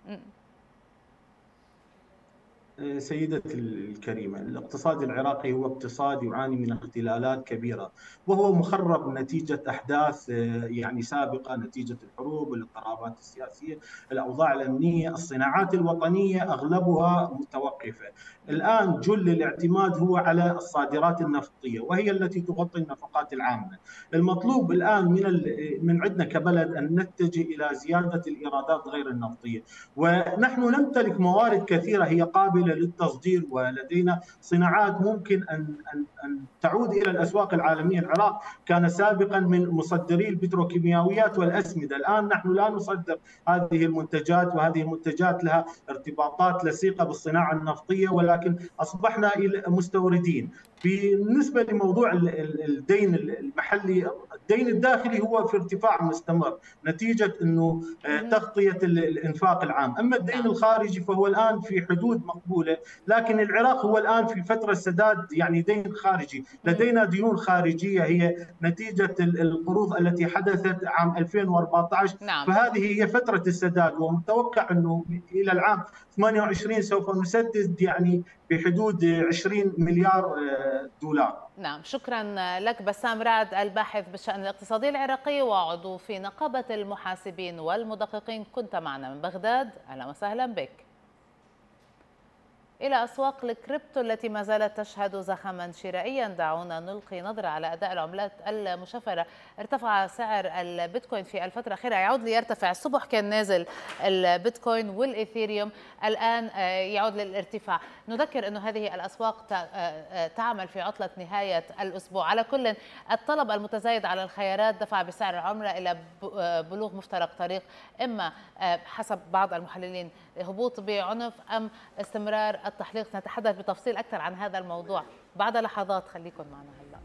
D: سيدتي الكريمة، الاقتصاد العراقي هو اقتصاد يعاني من اختلالات كبيرة، وهو مخرب نتيجة أحداث يعني سابقة، نتيجة الحروب، الاضطرابات السياسية، الأوضاع الأمنية، الصناعات الوطنية أغلبها متوقفة. الآن جل الاعتماد هو على الصادرات النفطية وهي التي تغطي النفقات العامة. المطلوب الآن من عندنا كبلد أن نتجه إلى زيادة الإيرادات غير النفطية، ونحن نمتلك موارد كثيرة هي قابلة للتصدير، ولدينا صناعات ممكن أن تعود إلى الأسواق العالمية. العراق كان سابقا من مصدري البتروكيماويات والأسمدة، الآن نحن لا نصدر هذه المنتجات، وهذه المنتجات لها ارتباطات لصيقة بالصناعة النفطية، ولكن أصبحنا مستوردين. بالنسبه لموضوع الدين المحلي، الدين الداخلي هو في ارتفاع مستمر نتيجه انه تغطيه الانفاق العام، اما الدين الخارجي فهو الان في حدود مقبوله، لكن العراق هو الان في فتره سداد يعني دين خارجي، لدينا ديون خارجيه هي نتيجه القروض التي حدثت عام 2014.
A: نعم.
D: فهذه هي فتره السداد، ومتوقع انه الى العام 28 سوف نسدد يعني بحدود 20 مليار دولار.
A: نعم، شكرا لك بسام رعد، الباحث بالشأن الاقتصادي العراقي وعضو في نقابة المحاسبين والمدققين، كنت معنا من بغداد، أهلا وسهلا بك. إلى أسواق الكريبتو التي ما زالت تشهد زخما شرائيا، دعونا نلقي نظرة على أداء العملات المشفرة. ارتفع سعر البيتكوين في الفترة الأخيرة، يعود ليرتفع. الصبح كان نازل البيتكوين والإيثيريوم، الآن يعود للارتفاع. نذكر أنه هذه الأسواق تعمل في عطلة نهاية الأسبوع. على كل، الطلب المتزايد على الخيارات دفع بسعر العملة إلى بلوغ مفترق طريق، إما حسب بعض المحللين هبوط بعنف أم استمرار التحليق. نتحدث بتفصيل أكثر عن هذا الموضوع بعد لحظات، خليكن معنا هلا.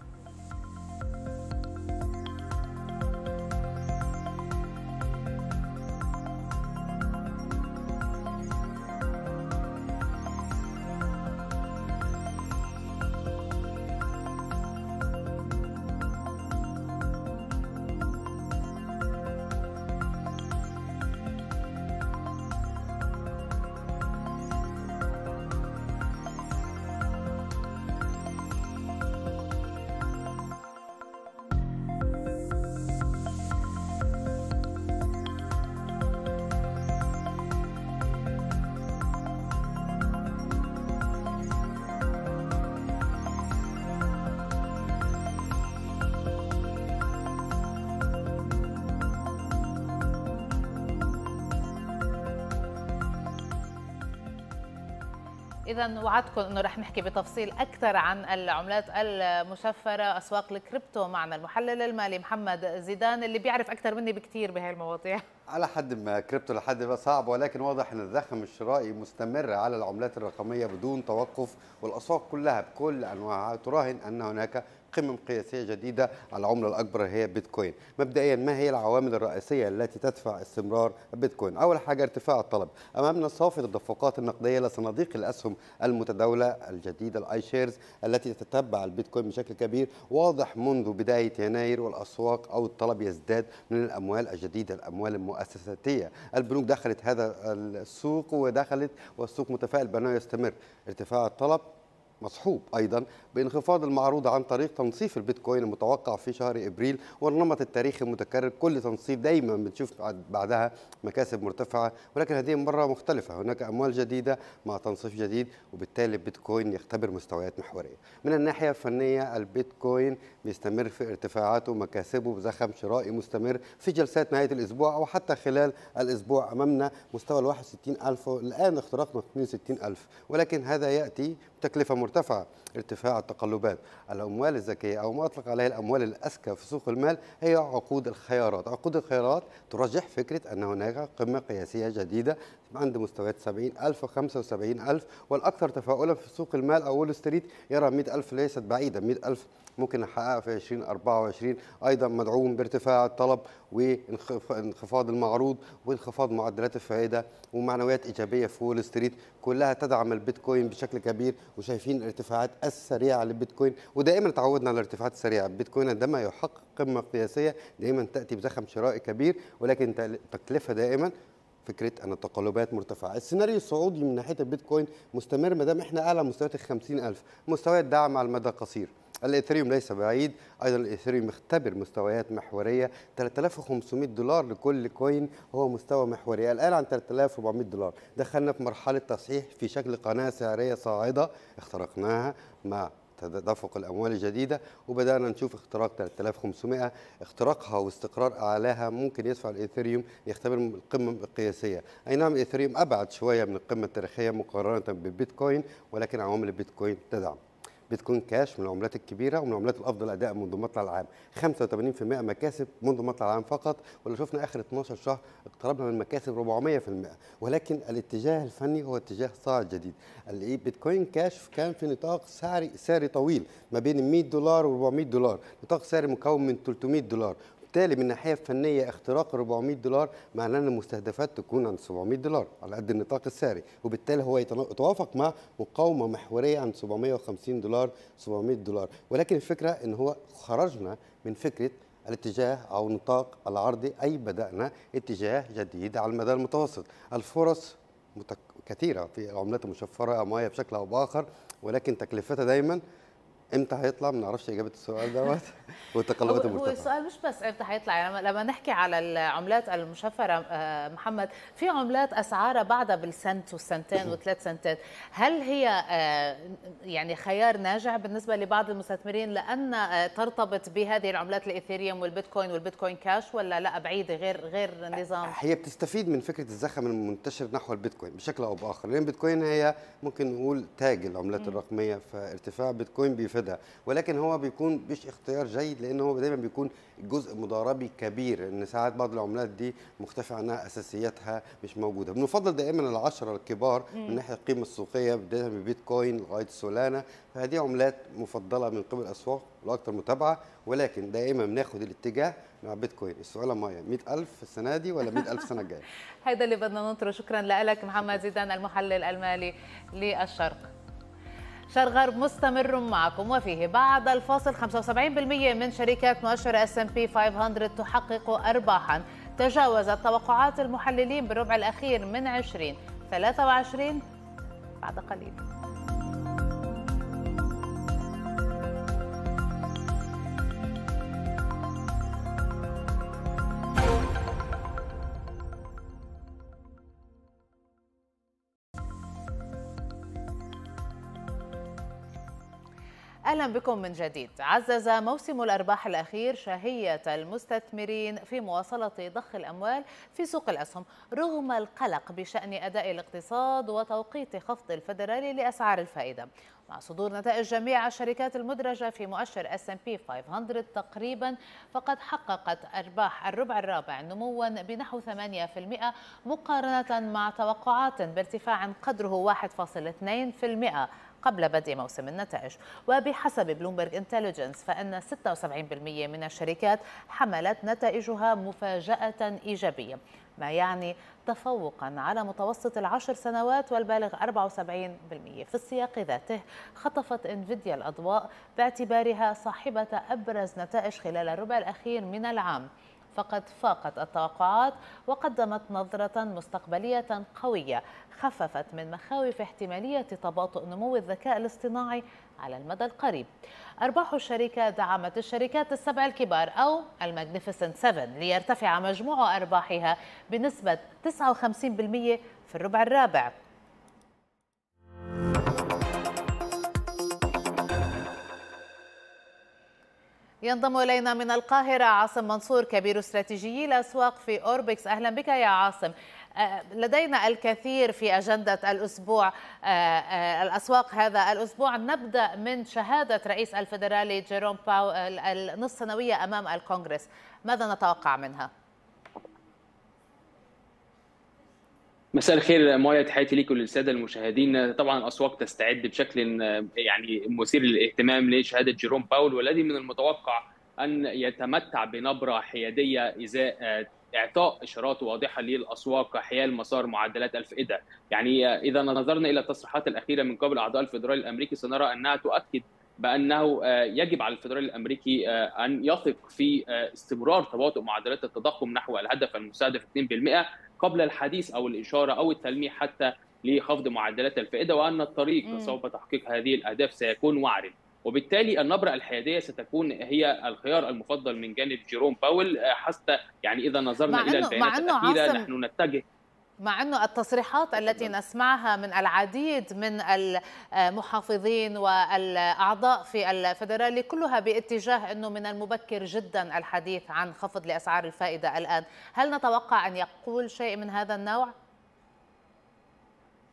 A: إذا وعدتكم أنه رح نحكي بتفصيل أكثر عن العملات المشفرة، أسواق الكريبتو، معنا المحلل المالي محمد زيدان اللي بيعرف أكثر مني بكثير بهي المواضيع.
E: على حد ما كريبتو لحد ما صعب، ولكن واضح أن الزخم الشرائي مستمر على العملات الرقمية بدون توقف، والأسواق كلها بكل أنواعها تراهن أن هناك قمم قياسية جديدة على العملة الأكبر هي بيتكوين. مبدئيا ما هي العوامل الرئيسية التي تدفع استمرار بيتكوين؟ أول حاجة ارتفاع الطلب. أمامنا صافي التدفقات النقدية لصناديق الأسهم المتداولة الجديدة الآي شيرز التي تتبع البيتكوين بشكل كبير. واضح منذ بداية يناير والأسواق أو الطلب يزداد من الأموال الجديدة، الأموال المؤسساتية. البنوك دخلت هذا السوق والسوق متفائل بأنه يستمر. ارتفاع الطلب مصحوب أيضا بانخفاض المعروض عن طريق تنصيف البيتكوين المتوقع في شهر إبريل، والنمط التاريخي المتكرر، كل تنصيف دايما بنشوف بعدها مكاسب مرتفعة، ولكن هذه المرة مختلفة، هناك أموال جديدة مع تنصيف جديد، وبالتالي البيتكوين يختبر مستويات محورية. من الناحية الفنية البيتكوين بيستمر في ارتفاعاته ومكاسبه بزخم شرائي مستمر في جلسات نهاية الأسبوع أو حتى خلال الأسبوع. أمامنا مستوى 61,000، الآن اخترقنا 62,000، ولكن هذا يأتي بتكلفة مرتفعة. ارتفاع التقلبات. الأموال الذكية أو ما أطلق عليها الأموال الأذكى في سوق المال هي عقود الخيارات. عقود الخيارات ترجح فكرة أن هناك قمة قياسية جديدة عند مستويات 70,000 و75,000، والأكثر تفاؤلا في سوق المال أو وول ستريت يرى 100,000 ليست بعيدة، 100,000 ممكن نحققها في 2024، أيضا مدعوم بارتفاع الطلب وانخفاض المعروض وانخفاض معدلات الفائدة ومعنويات إيجابية في وول ستريت، كلها تدعم البيتكوين بشكل كبير. وشايفين الارتفاعات السريعة للبيتكوين، ودائما تعودنا على الارتفاعات السريعة. البيتكوين عندما يحقق قمة قياسية دائما تأتي بزخم شرائي كبير، ولكن تكلفة دائما فكره ان التقلبات مرتفعه. السيناريو الصعودي من ناحيه البيتكوين مستمر ما دام احنا اعلى مستويات ال 50,000، مستويات دعم على المدى القصير. الايثيريوم ليس بعيد، ايضا الايثيريوم مختبر مستويات محوريه. $3,500 لكل كوين هو مستوى محوري، الان عن $3,400. دخلنا في مرحله تصحيح في شكل قناه سعريه صاعده اخترقناها مع تدفق الاموال الجديده، وبدانا نشوف اختراق 3500. اختراقها واستقرار اعلاها ممكن يدفع الايثيريوم يختبر القمم القياسيه. اي نعم الايثيريوم ابعد شويه من القمه التاريخيه مقارنه بالبيتكوين، ولكن عوامل البيتكوين تدعم. بيتكوين كاش من العملات الكبيره ومن العملات الافضل اداء منذ مطلع العام، 85% مكاسب منذ مطلع العام فقط، ولا شفنا اخر 12 شهر اقتربنا من مكاسب 400%. ولكن الاتجاه الفني هو اتجاه صاعد جديد. البيتكوين كاش كان في نطاق سعري طويل ما بين $100 و$400، نطاق سعري مكون من $300. بالتالي من الناحيه الفنيه اختراق $400 معناه ان المستهدفات تكون عند $700 على قد النطاق السعري، وبالتالي هو يتوافق مع مقاومه محوريه عند $750 $700. ولكن الفكره ان هو خرجنا من فكره الاتجاه او نطاق العرضي، اي بدانا اتجاه جديد على المدى المتوسط. الفرص كثيره في العملات المشفره امويه بشكل او باخر، ولكن تكلفتها دايما امتى هيطلع ما نعرفش اجابه السؤال دوت والتقلبات المرتفعه.
A: هو السؤال مش بس امتى هيطلع، يعني لما نحكي على العملات المشفره محمد، في عملات اسعارها بعدها بالسنت والسنتين وثلاث سنتات، هل هي يعني خيار ناجع بالنسبه لبعض المستثمرين لان ترتبط بهذه العملات الايثيريوم والبيتكوين كاش، ولا لا بعيده غير نظام؟
E: هي بتستفيد من فكره الزخم المنتشر نحو البيتكوين بشكل او باخر، لان البيتكوين هي ممكن نقول تاج العملات الرقميه، فارتفاع بيتكوين بيفيدها، ولكن هو بيكون مش اختيار جيد لانه هو دايما بيكون جزء مضاربي كبير، ان ساعات بعض العملات دي مختفى عنها اساسياتها مش موجوده. بنفضل دائما العشره الكبار من ناحيه القيمه السوقيه، بدايه من بيتكوين لغايه سولانا، فهذه عملات مفضله من قبل الاسواق والاكثر متابعه، ولكن دائما بناخذ الاتجاه مع بيتكوين. السؤال مايا 100,000 السنه دي ولا 100,000 السنه الجايه؟
A: هذا اللي بدنا ننطره. شكرا لك محمد زيدان المحلل المالي للشرق. شرق غرب مستمر معكم، وفيه بعد الفاصل 75% من شركات مؤشر S&P 500 تحقق أرباحا تجاوزت توقعات المحللين بالربع الأخير من 2023 بعد قليل. أهلا بكم من جديد. عزز موسم الأرباح الأخير شهية المستثمرين في مواصلة ضخ الأموال في سوق الأسهم رغم القلق بشأن أداء الاقتصاد وتوقيت خفض الفيدرالي لأسعار الفائدة. مع صدور نتائج جميع الشركات المدرجة في مؤشر S&P 500 تقريبا، فقد حققت أرباح الربع الرابع نموا بنحو 8% مقارنة مع توقعات بارتفاع قدره 1.2% قبل بدء موسم النتائج. وبحسب بلومبرج انتليجنس فإن 76% من الشركات حملت نتائجها مفاجأة إيجابية، ما يعني تفوقا على متوسط العشر سنوات والبالغ 74%. في السياق ذاته خطفت انفيديا الأضواء باعتبارها صاحبة أبرز نتائج خلال الربع الأخير من العام، فقد فاقت التوقعات وقدمت نظرة مستقبلية قوية خففت من مخاوف احتمالية تباطؤ نمو الذكاء الاصطناعي على المدى القريب. أرباح الشركة دعمت الشركات السبع الكبار أو الماجنيفيسنت 7 ليرتفع مجموع أرباحها بنسبة 59% في الربع الرابع. ينضم إلينا من القاهرة عاصم منصور كبير استراتيجي الأسواق في أوربكس. أهلا بك يا عاصم. لدينا الكثير في أجندة الأسبوع الأسواق هذا الأسبوع. نبدأ من شهادة رئيس الفيدرالي جيروم باويل النصف سنوية أمام الكونغرس، ماذا نتوقع منها؟
F: مساء الخير مايا، تحياتي ليكم وللساده المشاهدين. طبعا الاسواق تستعد بشكل يعني مثير للاهتمام لشهاده جيروم باويل، والذي من المتوقع ان يتمتع بنبره حياديه ازاء اعطاء اشارات واضحه للاسواق حيال مسار معدلات الفائده. يعني اذا نظرنا الى التصريحات الاخيره من قبل اعضاء الفدرالي الامريكي سنرى انها تؤكد بانه يجب على الفدرالي الامريكي ان يثق في استمرار تباطؤ معدلات التضخم نحو الهدف المستهدف 2% قبل الحديث او الاشاره او التلميح حتى لخفض معدلات الفائده، وان الطريق سوف تحقيق هذه الاهداف سيكون وعر، وبالتالي النبره الحياديه ستكون هي الخيار المفضل من جانب جيروم باويل. حتى يعني اذا نظرنا الى البيانات الاخيره نحن نتجه،
A: مع أنه التصريحات التي نسمعها من العديد من المحافظين والأعضاء في الفدرالي كلها باتجاه أنه من المبكر جدا الحديث عن خفض لأسعار الفائدة الآن، هل نتوقع أن يقول شيء من هذا النوع؟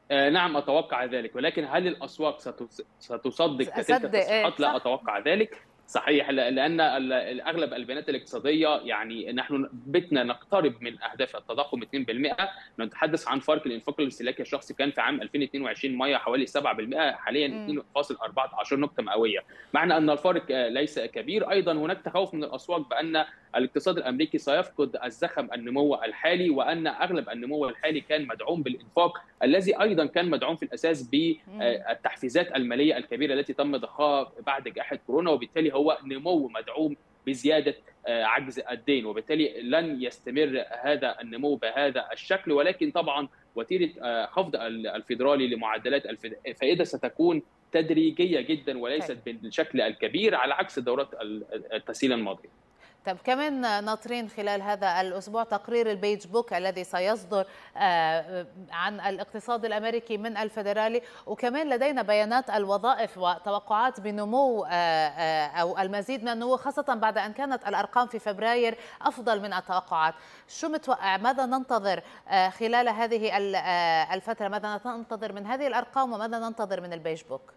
F: نعم أتوقع ذلك، ولكن هل الأسواق ستصدق تلك التصريحات؟ لا أتوقع ذلك. صحيح، لأن أغلب البيانات الاقتصادية يعني نحن بتنا نقترب من أهداف التضخم 2%. نتحدث عن فرق الإنفاق الاستهلاكي الشخصي كان في عام 2022 مياه حوالي 7%، حاليا 2.14 نقطة مئوية، معنى أن الفارق ليس كبير. أيضا هناك تخوف من الأسواق بأن الاقتصاد الأمريكي سيفقد الزخم النمو الحالي، وأن أغلب النمو الحالي كان مدعوم بالإنفاق الذي أيضا كان مدعوم في الأساس بالتحفيزات المالية الكبيرة التي تم ضخها بعد جائحة كورونا، وبالتالي هو نمو مدعوم بزيادة عجز الدين، وبالتالي لن يستمر هذا النمو بهذا الشكل. ولكن طبعا وتيرة خفض الفيدرالي لمعدلات الفائدة ستكون تدريجية جدا وليست بالشكل الكبير على عكس دورات التسهيل الماضية.
A: طب كمان ناطرين خلال هذا الأسبوع تقرير البيج بوك الذي سيصدر عن الاقتصاد الأمريكي من الفيدرالي، وكمان لدينا بيانات الوظائف وتوقعات بنمو أو المزيد من النمو، خاصة بعد أن كانت الأرقام في فبراير أفضل من التوقعات. شو متوقع؟ ماذا ننتظر خلال هذه الفترة؟ ماذا ننتظر من هذه الأرقام وماذا ننتظر من البيج بوك؟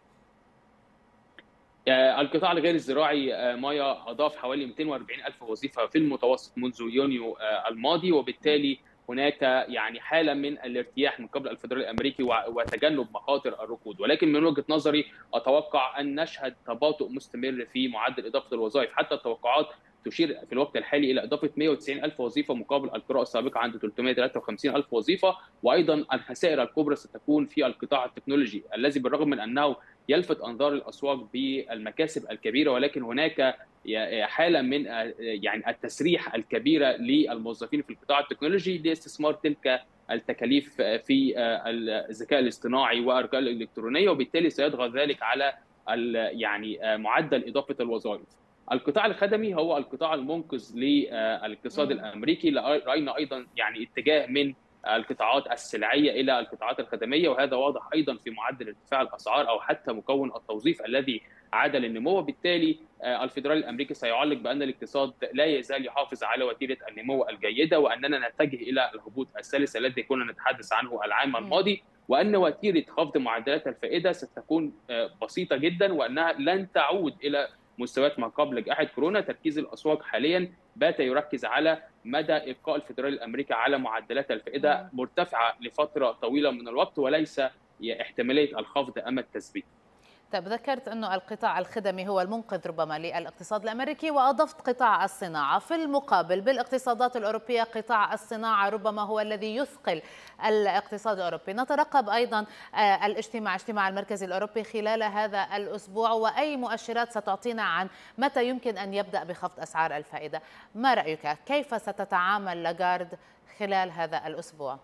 F: القطاع الغير الزراعي مايا أضاف حوالي 240 ألف وظيفة في المتوسط منذ يونيو الماضي، وبالتالي هناك يعني حالة من الارتياح من قبل الفدرالي الأمريكي وتجنب مخاطر الركود. ولكن من وجهة نظري أتوقع أن نشهد تباطؤ مستمر في معدل إضافة الوظائف، حتى التوقعات تشير في الوقت الحالي إلى إضافة 190 ألف وظيفة مقابل القراءة السابقة عند 353 ألف وظيفة. وأيضا الخسائر الكبرى ستكون في القطاع التكنولوجي الذي بالرغم من أنه يلفت أنظار الأسواق بالمكاسب الكبيرة، ولكن هناك حالة من يعني التسريح الكبيرة للموظفين في القطاع التكنولوجي لاستثمار تلك التكاليف في الذكاء الاصطناعي والأرقام الإلكترونية، وبالتالي سيضغط ذلك على يعني معدل إضافة الوظائف. القطاع الخدمي هو القطاع المنقذ للاقتصاد الأمريكي. رأينا أيضا يعني اتجاه من القطاعات السلعيه الى القطاعات الخدميه، وهذا واضح ايضا في معدل ارتفاع الاسعار او حتى مكون التوظيف الذي عاد للنمو. وبالتالي الفدرالي الامريكي سيعلق بان الاقتصاد لا يزال يحافظ على وتيره النمو الجيده، واننا نتجه الى الهبوط الثالث الذي كنا نتحدث عنه العام الماضي، وان وتيره خفض معدلات الفائده ستكون بسيطه جدا، وانها لن تعود الى مستويات ما قبل جائحة كورونا. تركيز الأسواق حاليا بات يركز على مدى إبقاء الفدرالي الأمريكي على معدلات الفائدة مرتفعة لفترة طويلة من الوقت، وليس احتمالية الخفض أم التثبيت.
A: طيب ذكرت أنه القطاع الخدمي هو المنقذ ربما للاقتصاد الأمريكي، وأضفت قطاع الصناعة. في المقابل بالاقتصادات الأوروبية قطاع الصناعة ربما هو الذي يثقل الاقتصاد الأوروبي. نترقب أيضا اجتماع المركزي الأوروبي خلال هذا الأسبوع، وأي مؤشرات ستعطينا عن متى يمكن أن يبدأ بخفض أسعار الفائدة. ما رأيك؟ كيف ستتعامل لاغارد خلال هذا الأسبوع؟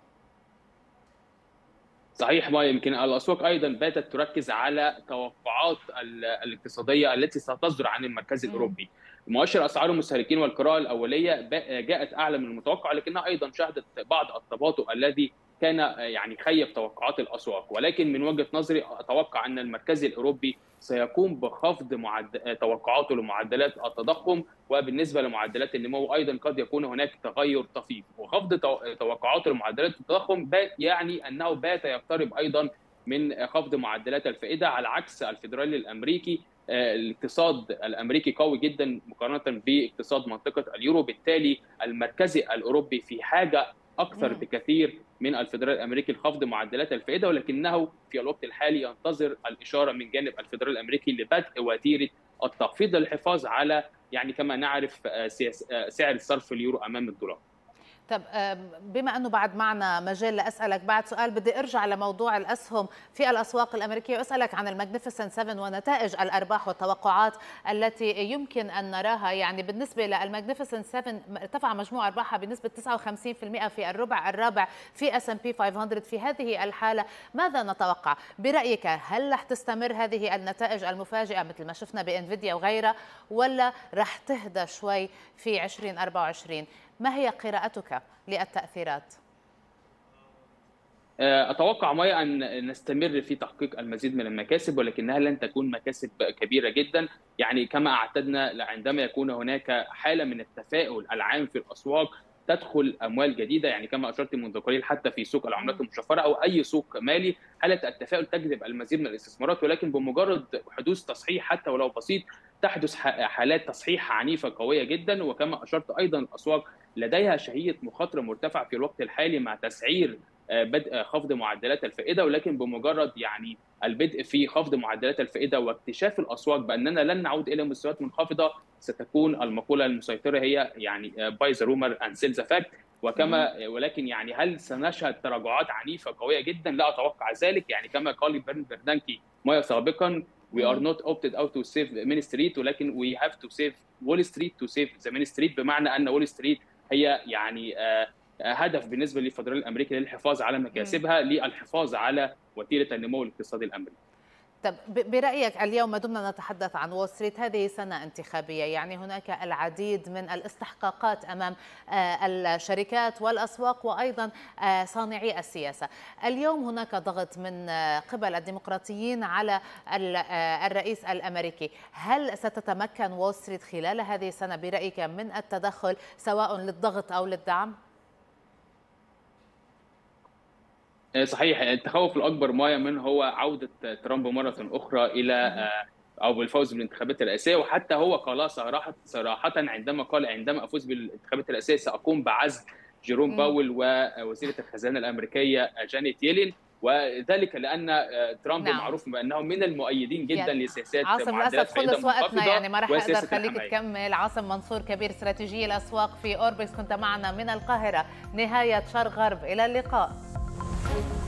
F: صحيح، ما يمكن الاسواق ايضا باتت تركز على توقعات الاقتصاديه التي ستصدر عن المركز الاوروبي. مؤشر اسعار المستهلكين والقراءه الاوليه جاءت اعلى من المتوقع، لكنها ايضا شهدت بعض التباطؤ الذي كان يعني خيب توقعات الاسواق. ولكن من وجهه نظري اتوقع ان المركز الاوروبي سيقوم بخفض توقعاته لمعدلات التضخم، وبالنسبه لمعدلات النمو ايضا قد يكون هناك تغير طفيف. وخفض توقعاته لمعدلات التضخم يعني انه بات يقترب ايضا من خفض معدلات الفائده، على عكس الفدرالي الامريكي. الاقتصاد الامريكي قوي جدا مقارنه باقتصاد منطقه اليورو، بالتالي المركزي الاوروبي في حاجه اكثر بكثير من الفدرالي الامريكي لخفض معدلات الفائده، ولكنه في الوقت الحالي ينتظر الاشاره من جانب الفدرالي الامريكي لبدء وتيره التخفيض للحفاظ على يعني كما نعرف سعر صرف اليورو امام الدولار.
A: طب بما أنه بعد معنا مجال لأسألك بعد سؤال، بدي أرجع لموضوع الأسهم في الأسواق الأمريكية وأسألك عن الماجنيفيسنت 7 ونتائج الأرباح والتوقعات التي يمكن أن نراها. يعني بالنسبة للماجنيفيسنت 7 ارتفع مجموع أرباحها بنسبة 59% في الربع الرابع في S&P 500. في هذه الحالة ماذا نتوقع برأيك؟ هل رح تستمر هذه النتائج المفاجئة مثل ما شفنا بإنفيديا وغيرها، ولا رح تهدى شوي في 2024؟ ما هي قراءتك للتأثيرات؟
F: أتوقع مايا أن نستمر في تحقيق المزيد من المكاسب، ولكنها لن تكون مكاسب كبيرة جدا. يعني كما اعتدنا عندما يكون هناك حالة من التفاؤل العام في الأسواق تدخل اموال جديده، يعني كما اشرت منذ قليل حتى في سوق العملات المشفره او اي سوق مالي حاله التفاؤل تجذب المزيد من الاستثمارات، ولكن بمجرد حدوث تصحيح حتى ولو بسيط تحدث حالات تصحيح عنيفه قويه جدا. وكما اشرت ايضا الاسواق لديها شهيه مخاطره مرتفعه في الوقت الحالي مع تسعير بدء خفض معدلات الفائده، ولكن بمجرد يعني البدء في خفض معدلات الفائده واكتشاف الاسواق باننا لن نعود الى مستويات منخفضه ستكون المقوله المسيطره هي يعني باي ذا رومر اند سيل ذا فاكت. ولكن يعني هل سنشهد تراجعات عنيفه قويه جدا؟ لا اتوقع ذلك. يعني كما قال برنانكي مايا سابقا we are not opted out to save Main Street ولكن we have to save Wall Street to save the Main Street، بمعنى ان وول ستريت هي يعني هدف بالنسبه للفدرالي الامريكي للحفاظ على مكاسبها للحفاظ على وتيره النمو الاقتصادي الامريكي.
A: طب برأيك اليوم ما دمنا نتحدث عن وول ستريت، هذه سنة انتخابية، يعني هناك العديد من الاستحقاقات أمام الشركات والأسواق وأيضا صانعي السياسة. اليوم هناك ضغط من قبل الديمقراطيين على الرئيس الأمريكي، هل ستتمكن وول ستريت خلال هذه السنة برأيك من التدخل سواء للضغط أو للدعم؟
F: صحيح، التخوف الاكبر مايا من هو عوده ترامب مره اخرى الى او بالفوز بالانتخابات الرئاسيه، وحتى هو قال صراحه عندما افوز بالانتخابات الرئاسيه ساقوم بعزل جيروم باول ووزيره الخزانه الامريكيه جانيت ييلين، وذلك لان ترامب معروف بانه من المؤيدين جدا يعني لسياسات
A: معدلات فائده منخفضه. خلص وقتنا، يعني ما راح اقدر خليك تكمل. عاصم منصور كبير استراتيجيه الاسواق في اوربكس كنت معنا من القاهره. نهايه شرق غرب، الى اللقاء.